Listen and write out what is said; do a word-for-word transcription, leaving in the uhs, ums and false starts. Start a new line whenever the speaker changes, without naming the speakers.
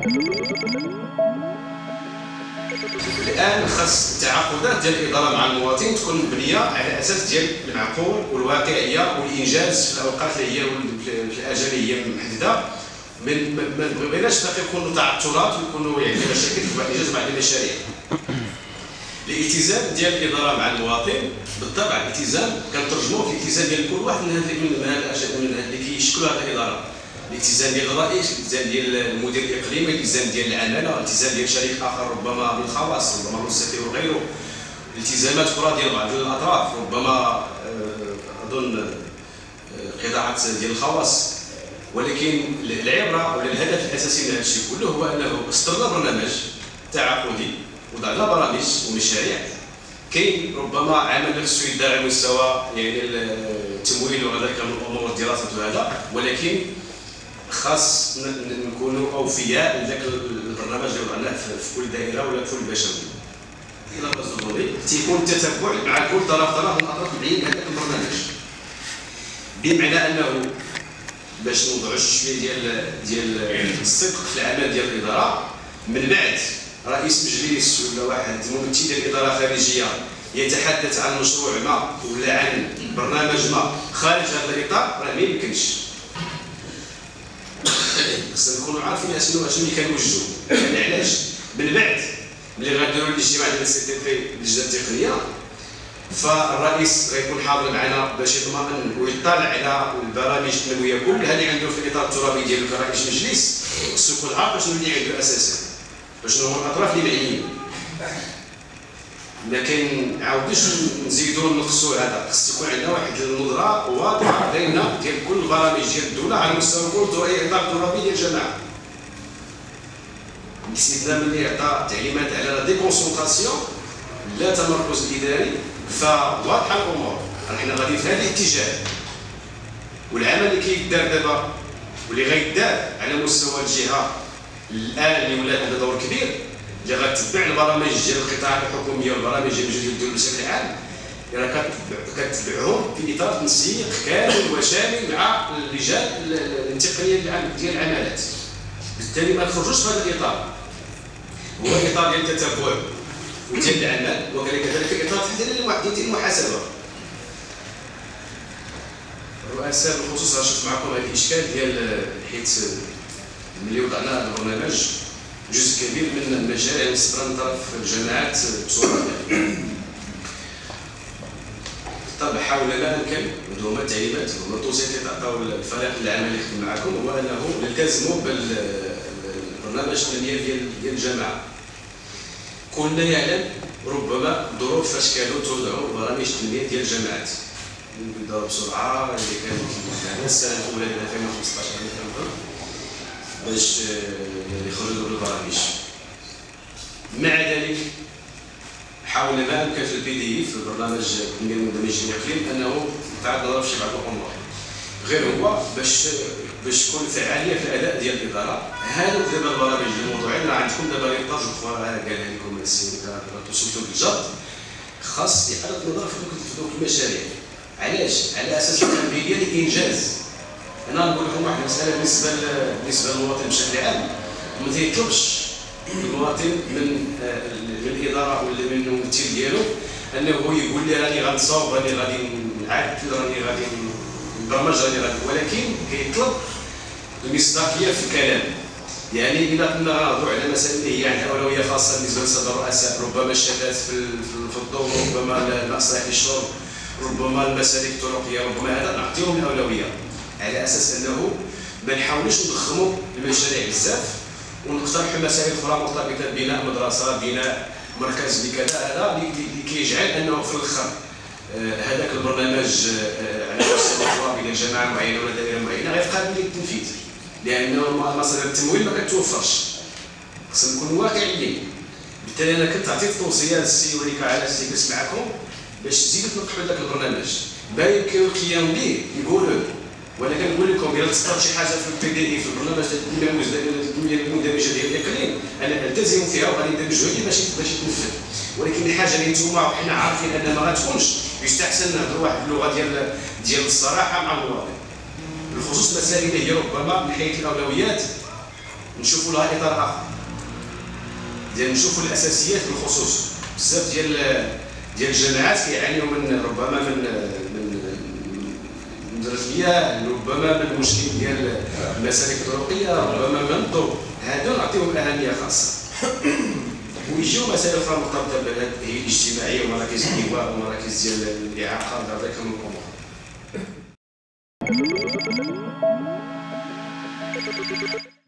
الان خاص التعاقدات ديال الاداره مع المواطن تكون مبنيه على اساس ديال المعقول والواقعيه والانجاز في الاوقات اللي هي في الاجال اللي هي محدده. ما بغيناش باقي يكونوا تعثرات ويكونوا يعني مشاكل في بعض الانجاز بعض المشاريع. الالتزام ديال الاداره مع المواطن بالطبع الالتزام كنترجموه في الالتزام ديال كل واحد من هاد من هاد اللي كيشكلوا هذه الاداره. الالتزام ديال الرئيس، الالتزام ديال المدير الاقليمي، الالتزام ديال العماله، الالتزام ديال شريك اخر ربما من الخواص، ربما السفير وغيره، التزامات اخرى ديال بعض الاطراف، ربما اظن قطاعات ديال الخواص. ولكن العبره ولا الهدف الاساسي من هذا الشيء كله هو انه اصدرنا برنامج تعاقدي، وضعنا برامج ومشاريع. كاين ربما عمل خصو يدار على مستوى يعني التمويل وغيرها من الامور الدراسه وهذا، ولكن خاص نكونوا اوفياء لذاك البرنامج اللي وضعناه في كل دائره ولا في كل بشري. الى الضروري تيكون التتبع مع كل طرف طرف من الاطراف المعنيين بهذاك البرنامج، بمعنى انه باش نوضعوا شويه ديال ديال الصدق في العمل ديال الاداره. من بعد رئيس مجلس ولا واحد ممثل ديال الاداره الخارجيه يتحدث عن مشروع ما ولا عن برنامج ما خارج هذا الاطار، راه ما يمكنش. خصنا نكونوا عارفين اشنو اشنو اللي كنوجهوا. يعني علاش؟ من بعد ملي غنديروا الاجتماع ديال السي تي بي اللجنه التقنيه، فالرئيس غيكون حاضر معنا باش يطمئن ويطلع على البرامج التنمويه كلها اللي عنده في الاطار الترابي ديالو كرئيس مجلس. خصو يكون عارف شنو اللي عنده اساسا، باش هما الاطراف اللي معنيين. ما كنعاودوش نزيدوا ونقصوا هذا، خص يكون عندنا واحد النظره واضحه بيننا ديال كل البرامج ديال الدوله على مستوى كل الاطار الترابي ديال الجماعه. سيدنا ملي عطى تعليمات على لا ديكونسونطاسيون لا تمركز اداري، فواضحه الامور، حنا غادي في هذا الاتجاه. والعمل اللي كيدار دابا واللي غيدار على مستوى الجهه الان اللي ولا عندها دور كبير، اللي غتتبع البرامج ديال القطاعات الحكوميه والبرامج ديال مجلس الدوله بشكل عام، راه كتتبعهم في اطار تنسيق كامل وشامل مع اللجان التقنيه ديال العمالات. بالتالي ما نخرجوش في هذا الاطار، هو اطار ديال التتبع وديال العمل، وكذلك اطار تحديد ديال المحاسبه. الرؤساء بالخصوص غنشوف معكم هذا الاشكال ديال حيت ملي وضعنا هذا البرنامج جزء كبير من المشاريع مصدره من طرف الجماعات بصوره بالطبع. حاول ما امكن هما التعليمات هما التوصيات اللي تعطاو الفريق العمل اللي يخدم معكم هو انه نلتزموا بالبرنامج التنميه ديال ديال الجماعه. كنا يعلم ربما ظروف فاش كانوا توضعوا برامج التنميه ديال الجماعات نبداو بسرعه اللي كانت معنا السنه الاولى ديال ألفين وخمسطاش باش يخرجوا بالبرامج. مع ذلك حاولنا ما امكن في البي دي في البرنامج التنميه المندمجه للاقليم انه تعاد نضرب شي بعض الامور، غير هو باش باش تكون فعاليه في الاداء ديال الاداره. هادوك دابا البرامج الموضوعين راه عندكم دابا لي باج اخرى قالها لكم السيد توصلتوا بالجد، خاص اعاده النظر في دوك المشاريع. علاش؟ على اساس التنميه الانجاز. انا نقول لكم واحد المساله بالنسبه بالنسبه للمواطن بشكل عام، ما تيطلبش المواطن من من الاداره ولا من الممثل ديالو انه يقول لي راني غنصاوب راني غادي نعدل راني غادي نبرمج راني غادي، ولكن كيطلب المصداقيه في الكلام. يعني الا كنا غنهضروا على مسائل اللي هي عندها اولويه خاصه بالنسبه للساده الرؤساء، ربما الشتات في الضوء، ربما نقص الشرب، ربما المسالك الطرقيه، ربما هذا نعطيهم الاولويه على اساس انه ما نحاولوش نضخموا المشاريع بزاف ونقترحوا مسائل اخرى مرتبطه ببناء مدرسه، بناء مركز بكذا. هذا اللي كيجعل انه في الاخر هذاك البرنامج على مستوى الترابي ديال جماعه معينه ولا دائره معينه غير قابل للتنفيذ، لانه مصادر التمويل ما كتوفرش. خصنا نكونوا واقعيين. بالتالي انا كنت عطيت توصيه للسي وليك على السي كنسمعكم باش تزيدوا تنقحوا هذاك البرنامج. ما يمكن القيام به نقولوا، ولا كنقول لكم الا تسقط شي حاجه في البي دي اي في البرنامج ديال المندمجه ديال الاقليم انا التزم فيها وغادي ندير جهدي باش باش يتنفذ. ولكن الحاجه اللي نتوما وحنا عارفين انها ما غاتكونش، يستحسن نهضروا واحد اللغه ديال ديال الصراحه مع المواطن، بالخصوص مسائل اللي هي ربما من حيث الاولويات نشوفوا لها اطار اخر ديال نشوفوا الاساسيات بالخصوص. بزاف ديال ديال الجماعات كيعانيوا من ربما من من من المياه، ربما من المشكل ديال المسالك الطرقيه، ربما من الضوء. هادو نعطيهم اهميه خاصه ويجيو مسائل اخرى مرتبطه بالهيئه الاجتماعيه ومراكز الايواء ومراكز ديال الاعاقه وهذاك الامور.